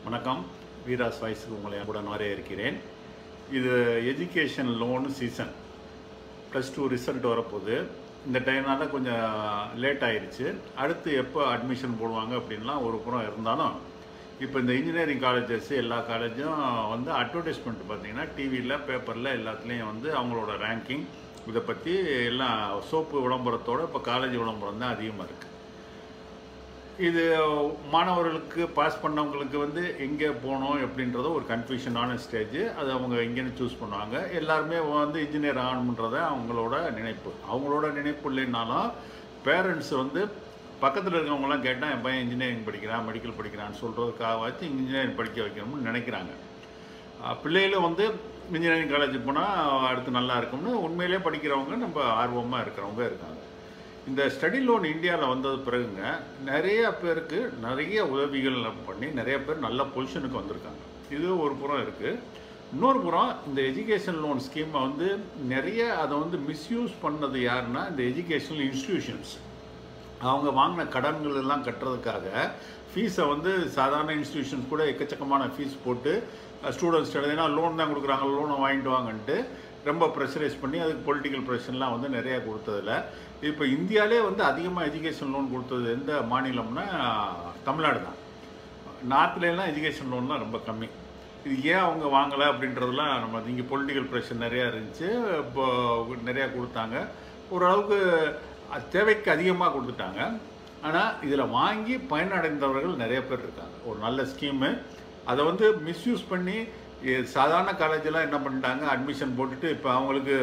வணக்கம். வீராஸ் வாய்ஸுக்கு உங்களை கூட வரவேற்கிறேன். இது எஜுகேஷன் லோன் சீசன். +2 ரிசல்ட் வரப்போகுது. இந்த டைம்னால கொஞ்சம் லேட் ஆயிடுச்சு. அடுத்து எப்போ அட்மிஷன் போடுவாங்க அப்படின்லாம் ஒரு புறம் இருந்தாலும், இப்போ இந்த இன்ஜினியரிங் காலேஜஸ் எல்லா காலேஜும் வந்து அட்வர்டைஸ்மெண்ட் பார்த்தீங்கன்னா டிவியில், பேப்பரில் எல்லாத்துலேயும் வந்து அவங்களோட ரேங்கிங் இதை பற்றி எல்லாம் சோப்பு விளம்பரத்தோடு இப்போ காலேஜ் விளம்பரம் தான் அதிகமாக இருக்குது. இது மாணவர்களுக்கு பாஸ் பண்ணவங்களுக்கு வந்து எங்கே போகணும் அப்படின்றத ஒரு கன்ஃபியூஷனான ஸ்டேஜ். அது அவங்க எங்கேன்னு சூஸ் பண்ணுவாங்க. எல்லாருமே வந்து இன்ஜினியர் ஆகணுன்றத அவங்களோட நினைப்பு. அவங்களோட நினைப்பு இல்லைன்னாலும் பேரண்ட்ஸ் வந்து பக்கத்தில் இருக்கவங்களாம் கேட்டால் என் பையன் இன்ஜினியரிங் படிக்கிறான், மெடிக்கல் படிக்கிறான்னு சொல்கிறதுக்காக வச்சு இன்ஜினியரிங் படிக்க வைக்கணும்னு நினைக்கிறாங்க. பிள்ளைகளும் வந்து இன்ஜினியரிங் காலேஜுக்கு போனால் அடுத்து நல்லா இருக்கும்னு உண்மையிலே படிக்கிறவங்க நம்ம ஆர்வமாக இருக்கிறவங்க இருக்காங்க. இந்த ஸ்டடி லோன் இந்தியாவில் வந்தது பிறகுங்க நிறைய பேருக்கு நிறைய உதவிகள் பண்ணி நிறைய பேர் நல்ல பொசிஷனுக்கு வந்திருக்காங்க. இது ஒரு புறம் இருக்குது. இன்னொரு புறம் இந்த எஜுகேஷன் லோன் ஸ்கீமை வந்து நிறைய அதை வந்து மிஸ்யூஸ் பண்ணது யாருன்னா இந்த எஜுகேஷனல் இன்ஸ்டிடியூஷன்ஸ். அவங்க வாங்கின கடன்கள் எல்லாம் கட்டுறதுக்காக ஃபீஸை வந்து சாதாரண இன்ஸ்டிடியூஷன்ஸ் கூட எக்கச்சக்கமான ஃபீஸ் போட்டு ஸ்டூடெண்ட்ஸ் ஏன்னா லோன் தான் கொடுக்குறாங்க, லோனை வாங்கிட்டு வாங்கன்ட்டு ரொம்ப ப்ரெஷரைஸ் பண்ணி அதுக்கு பொலிட்டிக்கல் ப்ரெஷர்லாம் வந்து நிறையா கொடுத்ததில்ல. இப்போ இந்தியாவிலே வந்து அதிகமாக எஜுகேஷன் லோன் கொடுத்தது எந்த மாநிலம்னா தமிழ்நாடு தான். நார்த்லாம் எஜுகேஷன் லோன்லாம் ரொம்ப கம்மி. இது ஏன் அவங்க வாங்கலை அப்படின்றதுலாம் நம்ம இங்கே பொலிட்டிக்கல் ப்ரெஷர் நிறையா இருந்துச்சு. இப்போ நிறையா கொடுத்தாங்க. ஓரளவுக்கு தேவைக்கு அதிகமாக கொடுத்துட்டாங்க. ஆனால் இதில் வாங்கி பயனடைந்தவர்கள் நிறைய பேர் இருக்காங்க. ஒரு நல்ல ஸ்கீமு. அதை வந்து மிஸ்யூஸ் பண்ணி சாதாரண காலேஜெல்லாம் என்ன பண்ணிட்டாங்க, அட்மிஷன் போட்டுட்டு இப்போ அவங்களுக்கு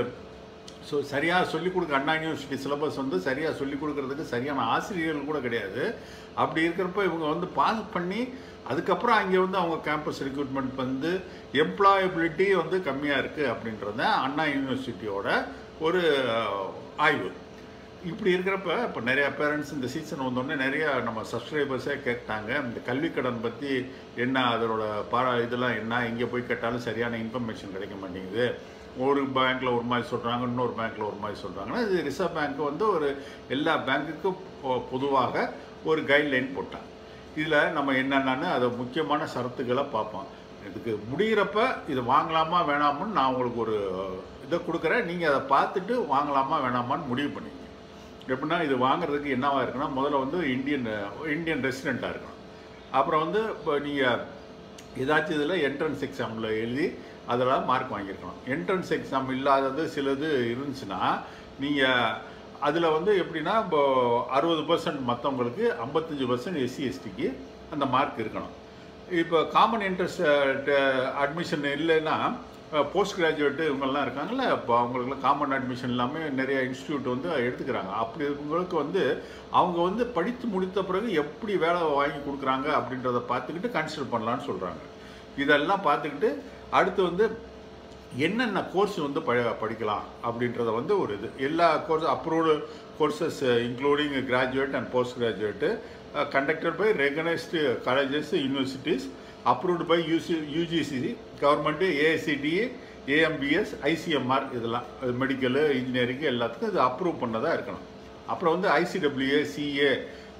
சரியாக சொல்லிக் கொடுக்க அண்ணா யூனிவர்சிட்டி சிலபஸ் வந்து சரியாக சொல்லிக் கொடுக்கறதுக்கு சரியான ஆசிரியர்கள் கூட கிடையாது. அப்படி இருக்கிறப்ப இவங்க வந்து பாஸ் பண்ணி அதுக்கப்புறம் அங்கே வந்து அவங்க கேம்பஸ் ரெக்ரூட்மெண்ட் வந்து எம்ப்ளாயபிலிட்டி வந்து கம்மியாக இருக்குது அப்படின்றத அண்ணா யூனிவர்சிட்டியோட ஒரு ஆய்வு. இப்படி இருக்கிறப்ப இப்போ நிறையா பேரண்ட்ஸ் இந்த சீசன் வந்தோடனே நிறையா நம்ம சப்ஸ்கிரைபர்ஸே கேட்டாங்க, இந்த கல்விக் கடன் பற்றி என்ன, அதோட இதெல்லாம் என்ன, இங்கே போய் கேட்டாலும் சரியான இன்ஃபர்மேஷன் கிடைக்க மாட்டேங்குது. ஒரு பேங்க்கில் ஒரு மாதிரி சொல்கிறாங்க, இன்னொரு பேங்க்கில் ஒரு மாதிரி சொல்கிறாங்கன்னா, இது ரிசர்வ் பேங்க் வந்து ஒரு எல்லா பேங்க்குக்கும் பொதுவாக ஒரு கைட்லைன் போட்டாங்க. இதில் நம்ம என்னென்னு அதை முக்கியமான ஷரத்துக்களை பார்ப்போம். இதுக்கு முடிகிறப்ப இது வாங்கலாமா வேணாமான்னு நான் உங்களுக்கு ஒரு இதை கொடுக்குறேன். நீங்கள் அதை பார்த்துட்டு வாங்கலாமா வேணாமான்னு முடிவு பண்ணிங்க. எப்படின்னா இது வாங்குறதுக்கு என்னவாக இருக்குன்னா, முதல்ல வந்து இந்தியன் ரெசிடெண்ட்டாக இருக்கணும். அப்புறம் வந்து இப்போ நீங்கள் ஏதாச்சும் இதில் என்ட்ரன்ஸ் எக்ஸாமில் எழுதி அதில் மார்க் வாங்கியிருக்கணும். என்ட்ரன்ஸ் எக்ஸாம் இல்லாதது சிலது இருந்துச்சுன்னா நீங்கள் அதில் வந்து எப்படின்னா இப்போ 60% மற்றவங்களுக்கு 55% SC/STக்கு அந்த மார்க் இருக்கணும். இப்போ காமன் இன்ட்ரெஸ்ட் அட்மிஷன் இல்லைன்னா போஸ்ட் கிராஜுவேட்டு இவங்கெல்லாம் இருக்காங்கல்ல, இப்போ அவங்களுக்குலாம் காமன் அட்மிஷன் இல்லாமல் நிறைய இன்ஸ்டியூட் வந்து எடுத்துக்கிறாங்க. அப்படி இருக்கவங்களுக்கு வந்து அவங்க வந்து படித்து முடித்த பிறகு எப்படி வேலை வாங்கி கொடுக்குறாங்க அப்படின்றத பார்த்துக்கிட்டு கன்சிடர் பண்ணலான்னு சொல்கிறாங்க. இதெல்லாம் பார்த்துக்கிட்டு அடுத்து வந்து என்னென்ன கோர்ஸ் வந்து படிக்கலாம் அப்படின்றத வந்து ஒரு இது எல்லா approved courses including graduate and post graduate conducted by recognized colleges, universities, approved by UGC, government, AICTE, AMBS, ICMR. இதெல்லாம் மெடிக்கலு இன்ஜினியரிங்கு எல்லாத்துக்கும் இது அப்ரூவ் பண்ணதாக இருக்கணும். அப்புறம் வந்து ICWA, CA,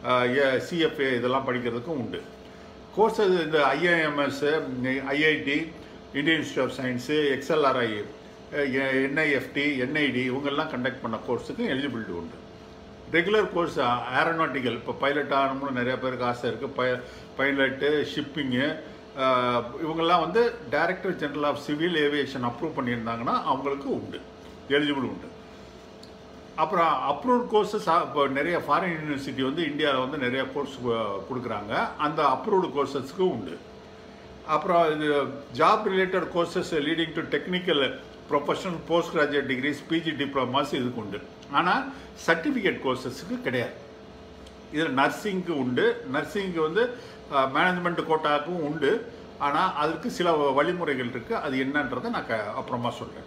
CFA இதெல்லாம் படிக்கிறதுக்கும் உண்டு. கோர்ஸஸ் இந்த IIMS, IIT, Indian institute of science, XLRI, NIFT, NID இவங்கெல்லாம் கண்டக்ட் பண்ண கோர்ஸுக்கும் எலிஜிபிலிட்டி உண்டு. ரெகுலர் கோர்ஸ் ஏரோநாட்டிக்கல், இப்போ பைலட் ஆகணும்னு நிறைய பேருக்கு ஆசை இருக்குது. பைலட்டு, ஷிப்பிங்கு இவங்கெல்லாம் வந்து director general of civil aviation approve பண்ணியிருந்தாங்கன்னா அவங்களுக்கு உண்டு, எலிஜிபிள் உண்டு. அப்புறம் அப்ரூவ்ட் கோர்ஸஸ் இப்போ நிறைய ஃபாரின் யூனிவர்சிட்டி வந்து இந்தியாவில் வந்து நிறைய கோர்ஸ் கொடுக்குறாங்க. அந்த அப்ரூவ்டு கோர்சஸ்க்கு உண்டு. அப்புறம் இது job related courses leading to technical professional post graduate degrees, PG diplomas இதுக்கு உண்டு. ஆனால் சர்டிஃபிகேட் கோர்சஸுக்கு கிடையாது. இதில் நர்சிங்க்கு உண்டு. நர்சிங்க்கு வந்து மேனேஜ்மெண்ட் கோட்டாவுக்கும் உண்டு. ஆனால் அதுக்கு சில வழிமுறைகள் இருக்குது. அது என்னன்றதை நான் அப்புறமா சொல்கிறேன்.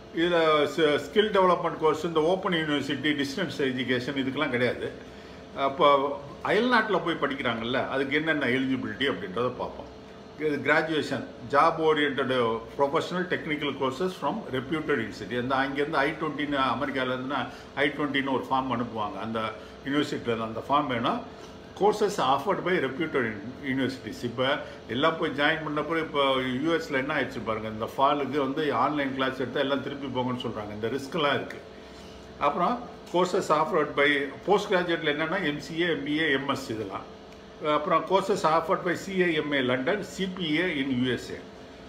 இதில் ஸ்கில் டெவலப்மெண்ட் கோர்ஸ், இந்த ஓப்பன் யூனிவர்சிட்டி, டிஸ்டன்ஸ் எஜுகேஷன் இதுக்கெல்லாம் கிடையாது. இப்போ அயல்நாட்டில் போய் படிக்கிறாங்கல்ல, அதுக்கு என்னென்ன எலிஜிபிலிட்டி அப்படின்றத பார்ப்போம். Graduation, job orient professional technical courses from reputed institute. அந்த அங்கேருந்து I-20 அமெரிக்காவிலேருந்துன்னா I-20 ஒரு ஃபார்ம் அனுப்புவாங்க. அந்த யூனிவர்சிட்டியில் அந்த ஃபார்ம் வேணும். Courses offered by reputed universities. இப்போ எல்லாம் போய் ஜாயின் பண்ணப்போ இப்போ யூஎஸில் என்ன ஆயிடுச்சு பாருங்கள், இந்த ஃபாலுக்கு வந்து ஆன்லைன் கிளாஸ் எடுத்தால் எல்லாம் திருப்பி போங்கன்னு சொல்கிறாங்க. இந்த ரிஸ்க்லாம் இருக்குது. அப்புறம் கோர்சஸ் ஆஃபர்ட் பை போஸ்ட் கிராஜுவேட்டில் என்னென்னா எம்சிஏ, எம்பிஏ, எம்எஸ் இதெல்லாம். அப்புறம் courses offered by CIMA London, CPA in USA.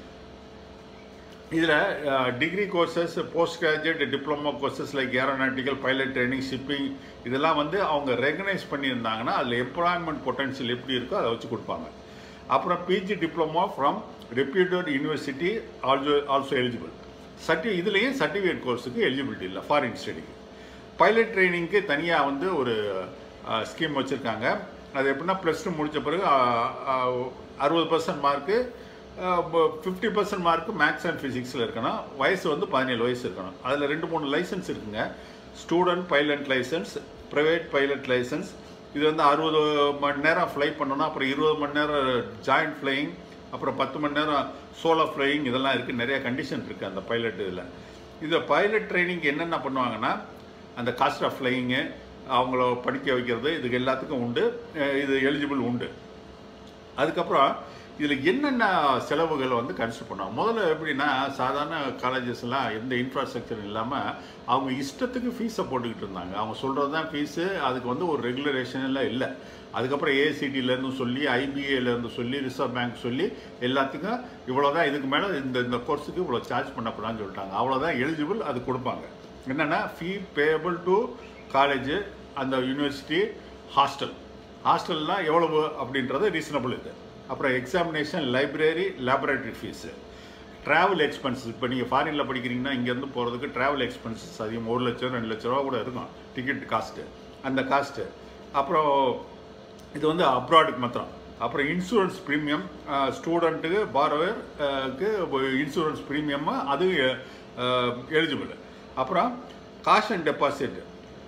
இதில் degree courses, post graduate diploma courses like aeronautical, pilot training, shipping இதெல்லாம் வந்து அவங்க ரெகனைஸ் பண்ணியிருந்தாங்கன்னா அதில் எம்ப்ளாய்மெண்ட் பொட்டன்ஷியல் எப்படி இருக்கோ அதை வச்சு கொடுப்பாங்க. அப்புறம் PG diploma from reputed university also eligible. இதுலேயும் சர்டிஃபிகேட் கோர்ஸுக்கு எலிஜிபிலிட்டி இல்லை ஃபாரின் ஸ்டடிக்கு. பைலட் ட்ரைனிங்க்கு தனியாக வந்து ஒரு ஸ்கீம் வச்சுருக்காங்க. அது எப்படின்னா +2 முடித்த பிறகு 60% மார்க்கு, 50% மார்க்கு மேக்ஸ் அண்ட் ஃபிசிக்ஸில் இருக்கணும். வயசு வந்து 17 வயசு இருக்கணும். அதில் 2-3 லைசன்ஸ் இருக்குங்க. Student pilot licence, private pilot licence. இது வந்து 60 மணி நேரம் ஃப்ளை பண்ணணும். அப்புறம் 20 மணி நேரம் ஜாயிண்ட் ஃப்ளையிங், அப்புறம் 10 மணி நேரம் சோலோ ஃப்ளையிங் இதெல்லாம் இருக்குது. நிறைய கண்டிஷன் இருக்குது அந்த பைலட் இதில். இது பைலட் ட்ரைனிங் என்னென்ன பண்ணுவாங்கன்னா அந்த காஸ்ட் ஆஃப் ஃப்ளையிங்கு, அவங்கள படிக்க வைக்கிறது, இதுக்கு எல்லாத்துக்கும் உண்டு. இது எலிஜிபிள் உண்டு. அதுக்கப்புறம் இதில் என்னென்ன செலவுகள் வந்து கன்சிடர் பண்ணுவாங்க. முதல்ல எப்படின்னா சாதாரண காலேஜஸ்லாம் எந்த இன்ஃப்ராஸ்ட்ரக்சர் இல்லாமல் அவங்க இஷ்டத்துக்கு ஃபீஸை போட்டுக்கிட்டு இருந்தாங்க. அவங்க சொல்கிறது தான் ஃபீஸு. அதுக்கு வந்து ஒரு ரெகுலரேஷன்லாம் இல்லை. அதுக்கப்புறம் ஏசிடியிலேருந்து சொல்லி, ஐபிஏலேருந்து சொல்லி, ரிசர்வ் பேங்க் சொல்லி எல்லாத்துக்கும் இவ்வளோதான், இதுக்கு மேலே இந்த கோர்ஸுக்கு இவ்வளோ சார்ஜ் பண்ணக்கூடாதுன்னு சொல்லிட்டாங்க. அவ்வளோதான் எலிஜிபிள். அது கொடுப்பாங்க. என்னென்னா ஃபீ பேயபிள் டு காலேஜு, அந்த யூனிவர்சிட்டி, ஹாஸ்டல்லாம் எவ்வளவு அப்படின்றது ரீசனபிள் இது. அப்புறம் examination, library, laboratory fees, travel expenses. இப்போ நீங்கள் ஃபாரினில் படிக்கிறீங்கன்னா இங்கேருந்து போகிறதுக்கு ட்ராவல் எக்ஸ்பென்சஸ் அதிகம். 1 லட்சம் 2 லட்ச ரூபா கூட இருக்கும் டிக்கெட் காஸ்ட்டு, அந்த காஸ்ட்டு. அப்புறம் இது வந்து அப்ராடுக்கு மாத்திரம். அப்புறம் இன்சூரன்ஸ் ப்ரீமியம், ஸ்டூடெண்ட்டுக்கு பாரோவருக்கு இன்சூரன்ஸ் ப்ரீமியம் அது எலிஜிபிள். அப்புறம் காஸ்ட் அண்ட் டெபாசிட்,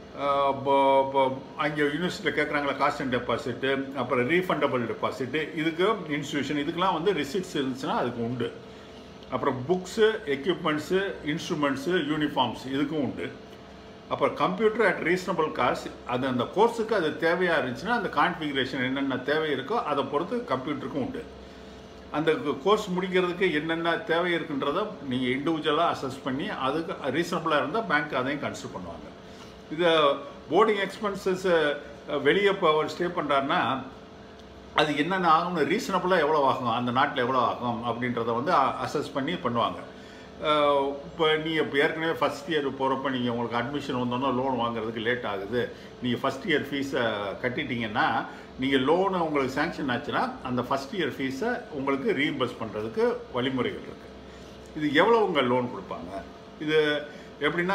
அங்கே யூனிவர்சிட்டியில் கேட்குறாங்களா காஸ்ட் அண்ட் டெபாசிட்டு, அப்புறம் ரீஃபண்டபிள் டெபாசிட்டு, இதுக்கு இன்ஸ்டியூஷன் இதுக்கெலாம் வந்து ரிசிப்ட்ஸ் இருந்துச்சுன்னா அதுக்கு உண்டு. அப்புறம் புக்ஸு, எக்யூப்மெண்ட்ஸு, இன்ஸ்ட்ருமெண்ட்ஸு, யூனிஃபார்ம்ஸ் இதுக்கும் உண்டு. அப்புறம் கம்ப்யூட்டர் அட் ரீசனபிள் காஸ்ட், அது அந்த கோர்ஸுக்கு அது தேவையாக இருந்துச்சுன்னா அந்த கான்ஃபிகரேஷன் என்னென்ன தேவை இருக்கோ அதை பொறுத்து கம்ப்யூட்டருக்கும் உண்டு. அந்த கோர்ஸ் முடிக்கிறதுக்கு என்னென்ன தேவை இருக்குன்றதை நீங்கள் இண்டிவிஜுவலாக அசஸ் பண்ணி அதுக்கு ரீசனபிளாக இருந்தால் பேங்க் அதையும் கன்சிடர் பண்ணுவாங்க. இது போர்டிங் எக்ஸ்பென்சஸ் வெளியே இப்போ அவர் ஸ்டே பண்ணுறாருன்னா அது என்னென்ன ஆகும்னு ரீசனபிளாக எவ்வளோ ஆகும், அந்த நாட்டில் எவ்வளோ ஆகும் அப்படின்றத வந்து அசஸ் பண்ணி பண்ணுவாங்க. இப்போ நீங்கள் இப்போ ஏற்கனவே ஃபஸ்ட் இயர் போகிறப்ப நீங்கள் உங்களுக்கு அட்மிஷன் வந்தோன்னா லோன் வாங்குறதுக்கு லேட் ஆகுது. நீங்கள் ஃபஸ்ட் இயர் ஃபீஸை கட்டிட்டீங்கன்னா நீங்கள் லோனு உங்களுக்கு சேங்ஷன் ஆச்சுன்னா அந்த ஃபஸ்ட் இயர் ஃபீஸை உங்களுக்கு ரீஇம்பர்ஸ் பண்ணுறதுக்கு வழிமுறைகள் இருக்குது. இது எவ்வளோ உங்கள் லோன் கொடுப்பாங்க. இது எப்படின்னா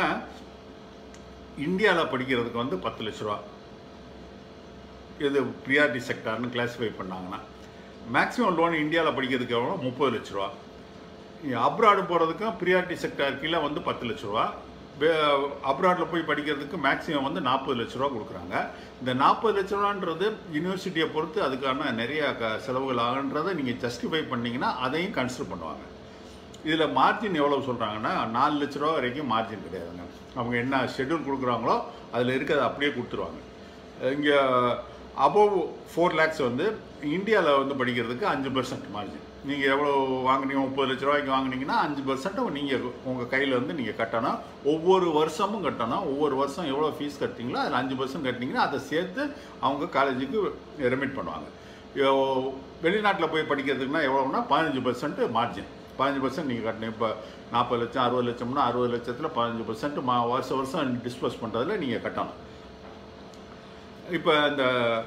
இந்தியாவில் படிக்கிறதுக்கு வந்து 10 லட்ச ரூபா, இது ப்ரியாரிட்டி செக்டார்னு கிளாஸிஃபை பண்ணாங்கன்னா. மேக்ஸிமம் லோன் இந்தியாவில் படிக்கிறதுக்கு எவ்வளோ 30 லட்ச ரூபா. அப்ராடு போகிறதுக்கும் ப்ரியாரிட்டி செக்டார் கீழே வந்து 10 லட்ச ரூபா. அப்ராடில் போய் படிக்கிறதுக்கு மேக்ஸிமம் வந்து 40 லட்ச ரூபா கொடுக்குறாங்க. இந்த 40 லட்ச ரூபான்றது யூனிவர்சிட்டியை பொறுத்து அதுக்கான நிறைய செலவுகள் ஆகுன்றதை நீங்கள் ஜஸ்டிஃபை பண்ணிங்கன்னா அதையும் கன்சிடர் பண்ணுவாங்க. இதில் மார்ஜின் எவ்வளோ சொல்கிறாங்கன்னா 4 லட்ச ரூபா வரைக்கும் மார்ஜின் கிடையாதுங்க. அவங்க என்ன ஷெட்யூல் கொடுக்குறாங்களோ அதில் இருக்கிறத அப்படியே கொடுத்துருவாங்க. இங்கே அபோவ் 4 lakhs வந்து இந்தியாவில் வந்து படிக்கிறதுக்கு 5% மார்ஜின். நீங்கள் எவ்வளோ வாங்கினீங்க, 30 லட்ச ரூபாய்க்கு வாங்கினீங்கன்னா 5% நீங்கள் உங்கள் கையில் வந்து நீங்கள் கட்டணும். ஒவ்வொரு வருஷமும் கட்டணும். ஒவ்வொரு வருஷம் எவ்வளோ ஃபீஸ் கட்டிங்களோ அதில் 5% கட்டினீங்கன்னா அதை சேர்த்து அவங்க காலேஜுக்கு ரெமிட் பண்ணுவாங்க. வெளிநாட்டில் போய் படிக்கிறதுக்குன்னா எவ்வளோன்னா 15% மார்ஜின். 15% நீங்கள் கட்டணும். இப்போ 40 லட்சம் 60 லட்சம்னா 60 லட்சத்தில் 15% வருஷம் டிஸ்போஸ் பண்ணுறதுல நீங்கள் கட்டணும். இப்போ இந்த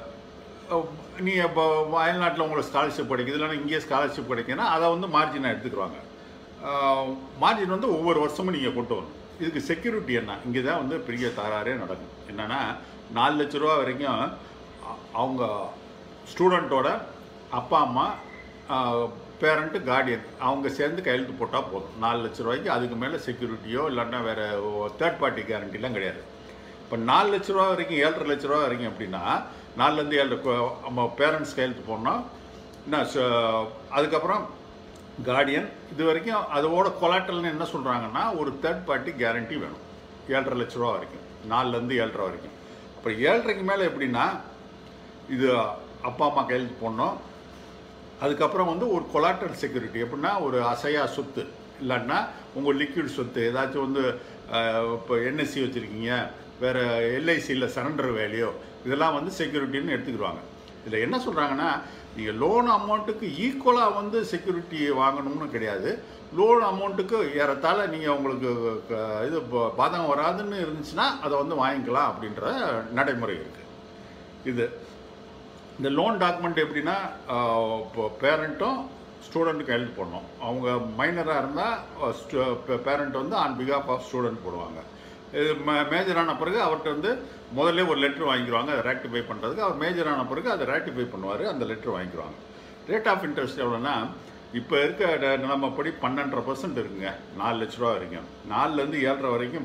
நீங்கள் இப்போ அயல்நாட்டில் உங்களுக்கு ஸ்காலர்ஷிப் கிடைக்குது, இல்லைன்னா இங்கேயே ஸ்காலர்ஷிப் கிடைக்குன்னா அதை வந்து மார்ஜினாக எடுத்துக்குவாங்க. மார்ஜின் வந்து ஒவ்வொரு வருஷமும் நீங்கள் கொண்டு வரணும். இதுக்கு செக்யூரிட்டி என்ன, இங்கே தான் வந்து பெரிய தகராறே நடக்கும். என்னென்னா 4 லட்ச ரூபா வரைக்கும் அவங்க ஸ்டூடெண்ட்டோட அப்பா அம்மா, பேரண்ட்டு, கார்டியன் அவங்க சேர்ந்து கையெழுத்து போட்டால் போதும் 4 லட்ச ரூபாய்க்கு. அதுக்கு மேலே செக்யூரிட்டியோ இல்லைன்னா வேறு தேர்ட் பார்ட்டி கேரண்டிலாம் கிடையாது. இப்போ 4 லட்ச ரூபா வரைக்கும் 7.5 லட்ச ரூபா வரைக்கும் அப்படின்னா 4லேருந்து 7 நம்ம பேரண்ட்ஸ் கையெழுத்து போடணும். என்ன அதுக்கப்புறம் கார்டியன், இது வரைக்கும் அதோட கொலாட்டல்னு என்ன சொல்கிறாங்கன்னா ஒரு தேர்ட் பார்ட்டி கேரண்டி வேணும். 7.5 லட்ச ரூபா வரைக்கும், 4லேருந்து 7.5 வரைக்கும். அப்புறம் 7.5க்கு மேலே எப்படின்னா இது அப்பா அம்மா கையெழுத்து போடணும். அதுக்கப்புறம் வந்து ஒரு கொலாட்ரல் செக்யூரிட்டி, எப்படின்னா ஒரு அசையா சொத்து இல்லைன்னா உங்கள் லிக்விட் சொத்து ஏதாச்சும் வந்து இப்போ என்எஸ்சி வச்சுருக்கீங்க, வேறு எல்ஐசியில் சரண்டர் வேல்யூ, இதெல்லாம் வந்து செக்யூரிட்டின்னு எடுத்துக்கிடுவாங்க. இதில் என்ன சொல்கிறாங்கன்னா, நீங்கள் லோன் அமௌண்ட்டுக்கு ஈக்குவலாக வந்து செக்யூரிட்டி வாங்கணும்னு கிடையாது. லோன் அமௌண்ட்டுக்கு ஏறத்தாழ நீங்கள் உங்களுக்கு இது பாதகம் வராதுன்னு இருந்துச்சுன்னா அதை வந்து வாங்கிக்கலாம் அப்படின்ற நடைமுறை இருக்குது. இது இந்த லோன் டாக்குமெண்ட் எப்படின்னா, இப்போ பேரண்ட்டும் ஸ்டூடெண்ட்டுக்கு ஹெல்ப் பண்ணணும். அவங்க மைனராக இருந்தால் பேரண்ட் வந்து ஆன் பிகாஃப் ஆஃப் ஸ்டூடெண்ட் போடுவாங்க. இது மேஜரான பிறகு அவர்கிட்ட வந்து முதல்ல ஒரு லெட்ரு வாங்கிடுவாங்க அதை ரேக்டிஃபை பண்ணுறதுக்கு. அவர் மேஜரான பிறகு அதை ரேக்டிஃபை பண்ணுவார், அந்த லெட்ரு வாங்கிடுவாங்க. ரேட் ஆஃப் இன்ட்ரெஸ்ட் எவ்வளோன்னா, இப்போ இருக்க நிலைமைப்படி 12.5% இருக்குங்க. 4 லட்ச ரூபா வரைக்கும். 4லேருந்து 7.5 வரைக்கும்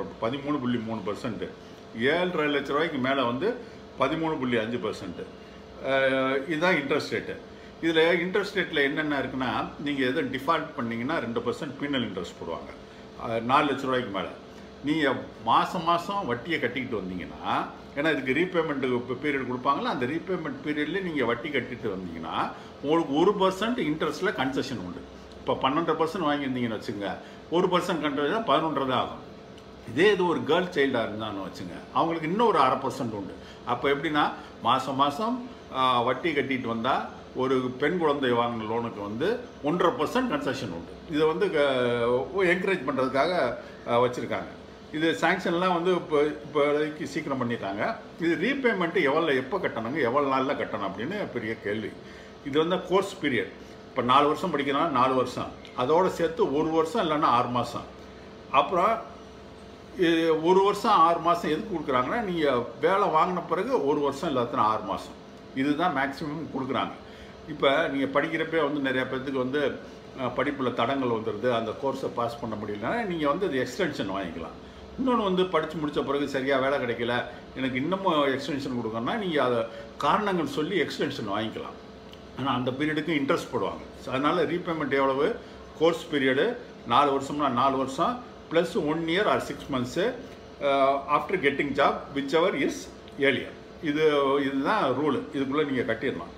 13.3%. 7.5 லட்ச ரூபாய்க்கு மேலே வந்து 13.5%. இதுதான் இன்ட்ரெஸ்ட் ரேட்டு. இதில் இன்ட்ரெஸ்ட் ரேட்டில் என்னென்ன இருக்குன்னா, நீங்கள் எதுவும் டிஃபால்ட் பண்ணிங்கன்னா 2% பீனல் இன்ட்ரெஸ்ட் போடுவாங்க. 4 லட்ச ரூபாய்க்கு மேலே நீங்கள் மாதம் வட்டியை கட்டிக்கிட்டு வந்தீங்கன்னா, ஏன்னா இதுக்கு ரீபேமெண்ட்டு பீரியட் கொடுப்பாங்களா, அந்த ரீபேமெண்ட் பீரியட்லேயே நீங்கள் வட்டி கட்டிட்டு வந்தீங்கன்னா உங்களுக்கு 1% இன்ட்ரெஸ்ட்டில் கன்செஷன் உண்டு. இப்போ 12% வாங்கியிருந்தீங்கன்னு வச்சுங்க, 1% கன்செஷன் 11 தான் ஆகும். இதே இது ஒரு கேர்ள் சைல்டாக இருந்தான்னு வச்சுங்க, அவங்களுக்கு இன்னும் ஒரு 0.5% உண்டு. அப்போ எப்படின்னா, மாதம் வட்டி கட்டிட்டு வந்தால் ஒரு பெண் குழந்தை வாங்கின லோனுக்கு வந்து 1.5% கன்செஷன் உண்டு. இதை வந்து என்கரேஜ் பண்ணுறதுக்காக வச்சுருக்காங்க. இது சாங்ஷன்லாம் வந்து இப்போதைக்கு சீக்கிரம் பண்ணிட்டாங்க. இது ரீபேமெண்ட்டு எப்போ கட்டணுங்க, எவ்வளோ நாளில் கட்டணும் அப்படின்னு பெரிய கேள்வி. இது வந்து கோர்ஸ் பீரியட். இப்போ 4 வருஷம் படிக்கிறோன்னா 4 வருஷம், அதோடு சேர்த்து 1 வருஷம் இல்லைன்னா 6 மாதம். அப்புறம் 1 வருஷம் 6 மாதம் எதுக்கு கொடுக்குறாங்கன்னா, நீங்கள் வேலை வாங்கின பிறகு 1 வருஷம் இல்லாத்தினா 6 மாதம், இதுதான் மேக்ஸிமம் கொடுக்குறாங்க. இப்போ நீங்கள் படிக்கிறப்பே வந்து நிறையா பேர்த்துக்கு வந்து படிப்பில் தடங்கள் வந்துடுது, அந்த கோர்ஸை பாஸ் பண்ண முடியலன்னா நீங்கள் வந்து அது எக்ஸ்டென்ஷன் வாங்கிக்கலாம். இன்னொன்று வந்து படித்து முடித்த பிறகு சரியாக வேலை கிடைக்கல, எனக்கு இன்னமும் எக்ஸ்டென்ஷன் கொடுக்கணும்னா நீங்கள் அதை காரணங்கள் சொல்லி எக்ஸ்டென்ஷன் வாங்கிக்கலாம். ஆனால் அந்த பீரியடுக்கு இன்ட்ரெஸ்ட் போடுவாங்க. அதனால் ரீபேமெண்ட் எவ்வளவு, கோர்ஸ் பீரியடு 4 வருஷம்னா 4 வருஷம் plus 1 year or 6 months after getting job whichever is earlier. இதுதான் ரூலு. இதுக்குள்ளே நீங்கள் கட்டிடலாம்.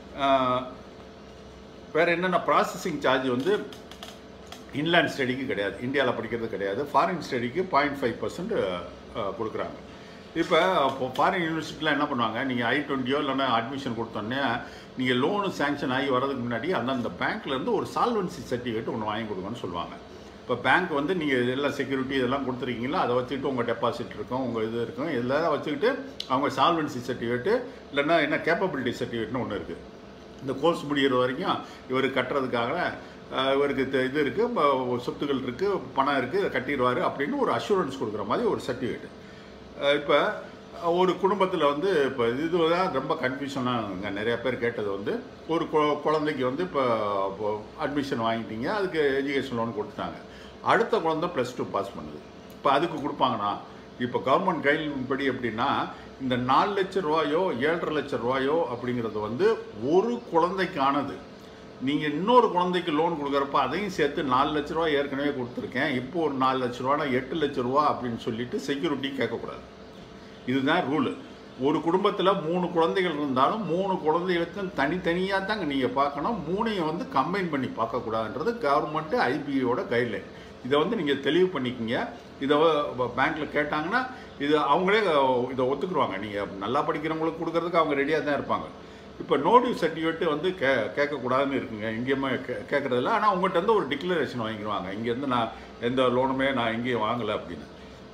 வேறு என்னென்ன ப்ராசஸிங் சார்ஜ் வந்து இன்லேண்ட் ஸ்டடிக்கு கிடையாது, இந்தியாவில் படிக்கிறது கிடையாது. ஃபாரின் ஸ்டடிக்கு 0.5% கொடுக்குறாங்க. இப்போ ஃபாரின் யூனிவர்சிட்டியில் என்ன பண்ணுவாங்க, நீங்கள் I-20 இல்லைன்னா அட்மிஷன் கொடுத்தோன்னே நீங்கள் லோனு சேங்ஷன் ஆகி வரதுக்கு முன்னாடி அந்த பேங்க்லேருந்து ஒரு சால்வன்சி சர்டிஃபிகேட் ஒன்று வாங்கி கொடுங்கன்னு சொல்லுவாங்க. இப்போ பேங்க் வந்து நீங்கள் எல்லாம் செக்யூரிட்டி இதெல்லாம் கொடுத்துருக்கீங்களா, அதை வச்சுக்கிட்டு உங்கள் டெபாசிட் இருக்கும், உங்கள் இது இருக்கும், இதெல்லாம் வச்சுக்கிட்டு அவங்க சால்வன்சி சர்டிஃபிகேட்டு இல்லைன்னா என்ன கேப்பபிலிட்டி சர்டிஃபிகேட்னு ஒன்று இருக்குது. இந்த கோர்ஸ் முடிகிற வரைக்கும் இவர் கட்டுறதுக்காக இவருக்கு இது இருக்குது, சொத்துக்கள் இருக்குது, பணம் இருக்குது, இதை கட்டிடுவார் அப்படின்னு ஒரு அஷூரன்ஸ் கொடுக்குற மாதிரி ஒரு சர்டிஃபிகேட்டு. இப்போ ஒரு குடும்பத்தில் வந்து இப்போ இதுதான் ரொம்ப கன்ஃபியூஷனாக நிறையா பேர் கேட்டது வந்து, ஒரு குழந்தைக்கு வந்து இப்போ அட்மிஷன் வாங்கிட்டீங்க, அதுக்கு எஜுகேஷன் லோன் கொடுத்துட்டாங்க, அடுத்த குழந்தை +2 பாஸ் பண்ணுது, இப்போ அதுக்கு கொடுப்பாங்கன்னா, இப்போ கவர்மெண்ட் கைட்லைன் படி எப்படின்னா, இந்த 4 லட்ச ரூபாயோ 7.5 லட்ச ரூபாயோ அப்படிங்கிறது வந்து ஒரு குழந்தைக்கானது. நீங்கள் இன்னொரு குழந்தைக்கு லோன் கொடுக்குறப்ப அதையும் சேர்த்து 4 லட்ச ரூபா ஏற்கனவே கொடுத்துருக்கேன், இப்போ ஒரு 4 லட்ச ரூபானா 8 லட்ச ரூபா அப்படின்னு சொல்லிட்டு செக்யூரிட்டி கேட்கக்கூடாது. இதுதான் ரூலு. ஒரு குடும்பத்தில் 3 குழந்தைகள் இருந்தாலும் 3 குழந்தைகளுக்கும் தனித்தனியாக தாங்க நீங்கள் பார்க்கணும், 3ஐயும் வந்து கம்பைன் பண்ணி பார்க்கக்கூடாதுன்றது கவர்மெண்ட்டு IBAயோட கைட்லைன். இதை வந்து நீங்கள் தெளிவு பண்ணிக்கிங்க. இதை பேங்க்கில் கேட்டாங்கன்னா இது அவங்களே இதை ஒத்துக்குருவாங்க. நீங்கள் நல்லா படிக்கிறவங்களுக்கு கொடுக்கறதுக்கு அவங்க ரெடியாக தான் இருப்பாங்க. இப்போ நோட்டிவ் சர்டிஃபிகேட்டு வந்து கேட்கக்கூடாதுன்னு இருக்குங்க, எங்கேயுமே கேட்குறதில்ல. ஆனால் உங்கள்கிட்ட வந்து ஒரு டிக்ளரேஷன் வாங்கிடுவாங்க, இங்கேருந்து நான் எந்த லோனுமே நான் எங்கேயும் வாங்கலை அப்படின்னு.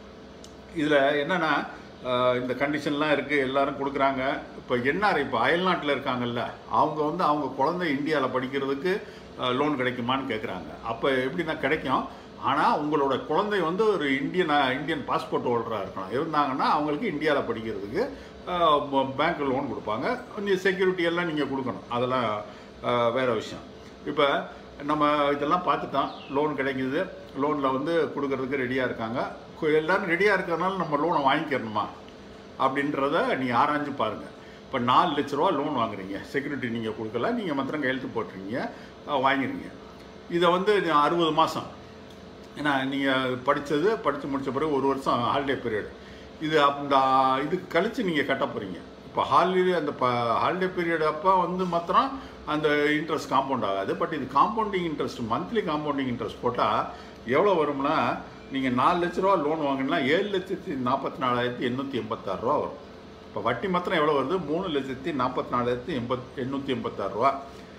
இதில் என்னென்னா இந்த கண்டிஷன்லாம் இருக்குது, எல்லோரும் கொடுக்குறாங்க. இப்போ என்ஆர்ஐ இப்போ அயல்நாட்டில் இருக்காங்கல்ல, அவங்க வந்து அவங்க குழந்தை இந்தியாவில் படிக்கிறதுக்கு லோன் கிடைக்குமான்னு கேட்குறாங்க. அப்போ எப்படின்னா கிடைக்கும், ஆனால் உங்களோட குழந்தை வந்து ஒரு இந்தியன் பாஸ்போர்ட் ஹோல்டராக இருக்கணும், இருந்தாங்கன்னா அவங்களுக்கு இந்தியாவில் படிக்கிறதுக்கு பேங்க் லோன் கொடுப்பாங்க. செக்யூரிட்டி எல்லாம் நீங்கள் கொடுக்கணும், அதெல்லாம் வேறு விஷயம். இப்போ நம்ம இதெல்லாம் பார்த்துட்டோம், லோன் கிடைக்கிது, லோனில் வந்து கொடுக்கறதுக்கு ரெடியாக இருக்காங்க. எல்லோரும் ரெடியாக இருக்கிறதுனால நம்ம லோனை வாங்கிக்கிறணுமா அப்படின்றத நீங்கள் ஆராய்ஞ்சு பாருங்கள். இப்போ 4 லட்ச ரூபா லோன் வாங்குறீங்க, செக்யூரிட்டி நீங்கள் கொடுக்கல, நீங்கள் மாத்திரம் கையெழுத்து போட்டுறீங்க, வாங்கிடுங்க. இதை வந்து 60 மாதம், ஏன்னா நீங்கள் படித்து முடித்த பிறகு 1 வருஷம் ஹாலிடே பீரியட், இது அந்த இதுக்கு கழித்து நீங்கள் கட்ட போகிறீங்க. இப்போ ஹாலிடே பீரியட் அப்போ வந்து மாத்திரம் அந்த இன்ட்ரெஸ்ட் காம்பவுண்ட் ஆகாது. பட் இது compounding interest, monthly compounding interest போட்டால் எவ்வளோ வரும்னா, நீங்கள் 4 லட்ச ரூபா லோன் வாங்கினா 7,44,886 ரூபா வரும். இப்போ வட்டி மாத்திரம் எவ்வளோ வருது? 3,44,886 ரூபா.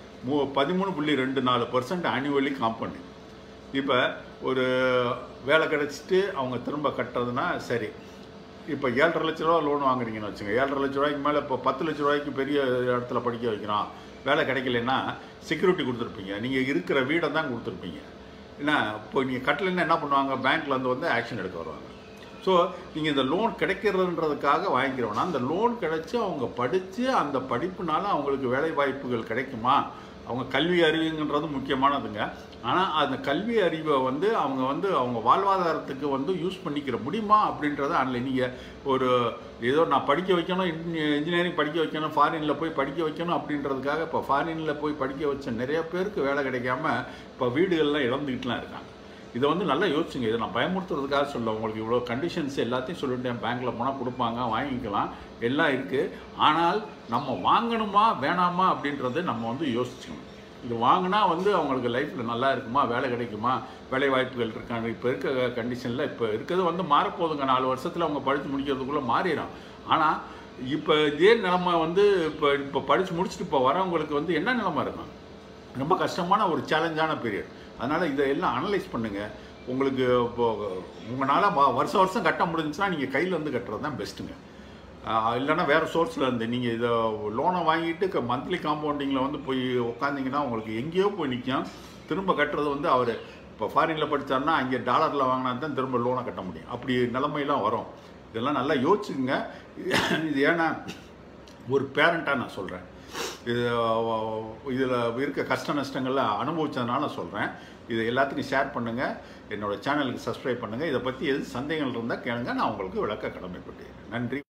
13.24% ஆனுவலி காம்பவுண்டிங். இப்போ ஒரு வேலை கிடச்சிட்டு அவங்க திரும்ப கட்டுறதுனா சரி, இப்போ 7,5 லட்ச ரூபா லோன் வாங்குறீங்கன்னு வச்சுங்க. 7,5 லட்ச ரூபாய்க்கு மேலே இப்போ 10 லட்ச ரூபாய்க்கு பெரிய இடத்துல படிக்க வைக்கிறோம். வேலை கிடைக்கலன்னா செக்யூரிட்டி கொடுத்துருப்பீங்க, நீங்கள் இருக்கிற வீடை தான் கொடுத்துருப்பீங்க. ஏன்னா இப்போ நீங்கள் கட்டலைன்னா என்ன பண்ணுவாங்க? பேங்க்லேருந்து வந்து ஆக்ஷன் எடுக்க வருவாங்க. ஸோ நீங்கள் இந்த லோன் கிடைக்கிறதுன்றதுக்காக வாங்கிக்கிறோன்னா, அந்த லோன் கிடைச்சி அவங்க படித்து அந்த படிப்புனால அவங்களுக்கு வேலை வாய்ப்புகள் கிடைக்குமா? அவங்க கல்வி அறிவுங்கிறது முக்கியமானதுங்க. ஆனால் அந்த கல்வி அறிவை வந்து அவங்க வாழ்வாதாரத்துக்கு வந்து யூஸ் பண்ணிக்கிற முடியுமா அப்படின்றத அதில் நீங்கள் ஒரு ஏதோ நான் படிக்க வைக்கணும், இன்ஜினியரிங் படிக்க வைக்கணும், ஃபாரினில் போய் படிக்க வைக்கணும் அப்படின்றதுக்காக இப்போ ஃபாரினில் போய் படிக்க வச்ச நிறைய பேருக்கு வேலை கிடைக்காம இப்போ வீடுகள்லாம் இழந்துக்கிட்டுலாம் இருக்காங்க. இதை வந்து நல்லா யோசிச்சுங்க. இதை நான் பயமுறுத்துறதுக்காக சொல்ல, உங்களுக்கு இவ்வளோ கண்டிஷன்ஸ் எல்லாத்தையும் சொல்லிட்டேன். பேங்க்கில் போனால் கொடுப்பாங்க, வாங்கிக்கலாம், எல்லாம் இருக்குது. ஆனால் நம்ம வாங்கணுமா வேணாமா அப்படின்றது நம்ம வந்து யோசிச்சுக்கணும். இது வாங்கினா வந்து அவங்களுக்கு லைஃப்பில் நல்லா இருக்குமா, வேலை கிடைக்குமா, வேலை வாய்ப்புகள் இருக்காங்க. இப்போ இருக்க கண்டிஷனில் இப்போ இருக்கிறது வந்து மாறப்போகுதுங்க. 4 வருஷத்தில் அவங்க படித்து முடிக்கிறதுக்குள்ளே மாறிடும். ஆனால் இப்போ இதே நிலமை வந்து இப்போ படித்து முடிச்சுட்டு இப்போ வரவங்களுக்கு வந்து என்ன நிலமை இருக்கும்? ரொம்ப கஷ்டமான ஒரு சேலஞ்சான பீரியட். அதனால் இதை எல்லாம் அனலைஸ் பண்ணுங்கள். உங்களுக்கு இப்போ உங்களால் வருஷம் கட்ட முடிஞ்சுன்னா நீங்கள் கையில் வந்து கட்டுறது தான் பெஸ்ட்டுங்க. இல்லைன்னா வேறு சோர்ஸில் இருந்து நீங்கள் இதை லோனை வாங்கிட்டு மந்த்லி காம்பவுண்டிங்கில் வந்து போய் உட்காந்திங்கன்னா உங்களுக்கு எங்கேயோ போய் நிற்கும். திரும்ப கட்டுறது வந்து அவர் இப்போ ஃபாரினில் படித்தாருன்னா அங்கே டாலரில் வாங்கினா தான் திரும்ப லோனை கட்ட முடியும். அப்படி நிலைமையெல்லாம் வரும். இதெல்லாம் நல்லா யோசிச்சுங்க. இது ஏன்னா ஒரு பேரண்ட்டாக நான் சொல்கிறேன். இதில் இருக்க கஷ்ட நஷ்டங்கள்லாம் அனுபவித்ததுனால சொல்கிறேன். இதை எல்லாத்துக்கும் ஷேர் பண்ணுங்கள். என்னோடய சேனலுக்கு சப்ஸ்கிரைப் பண்ணுங்கள். இதை பற்றி எது சந்தேகங்கள் இருந்தால் கேளுங்க, நான் உங்களுக்கு விளக்க கடமைப்பட்டேன். நன்றி.